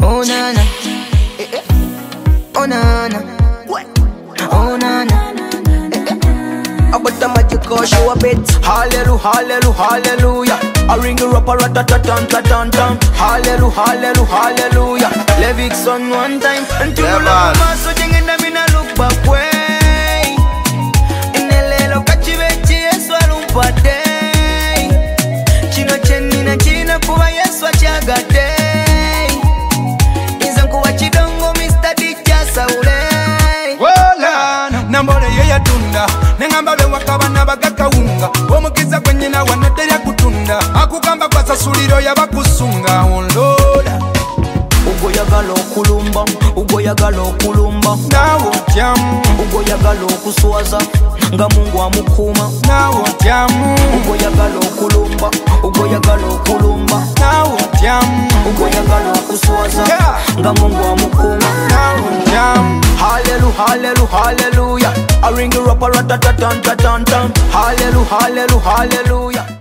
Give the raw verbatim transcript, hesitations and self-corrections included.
Oh na na, eh, eh. Oh na na, what? Oh na na, eh, eh. About the magic show a bit. Hallelujah, hallelujah, hallelujah. I ring you up a rat-a-tat-tan, tat-tan-tan. Hallelujah, hallelujah, hallelujah. Levick's on one time. Until you love my so jing and I mean I look back way. In the lelo kachivechi yesu alumpate. Chino cheni na china kuwa yesu achagate. Izanku wachidongo Mister Dicha Saule. Wala nambole yeye tunda nengamba be wakabana bagakawunga omukiza kwenye na wanaterya kutunda akugamba kwa sasuliro yabakusunga onlola ugo yagala okulumba ugo yagala okulumba nawo tyamu ugo yagala okuswaza nga Mungu amukuma nawo tyamu ugo yagala okulumba ugo yagala okulumba nawo tyamu ugo yagala okuswaza yeah. nga Mungu amukuma nawo tyamu. Hallelujah, hallelujah, hallelujah. I ring you up a rat-a-tat-tan, tat-tan-tan. Hallelujah, hallelujah, hallelujah.